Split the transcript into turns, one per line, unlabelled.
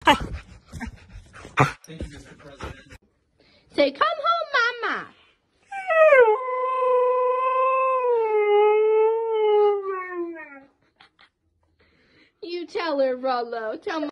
Thank you, Mr. President.
Say, come home, Mama. You tell her, Rollo. Tell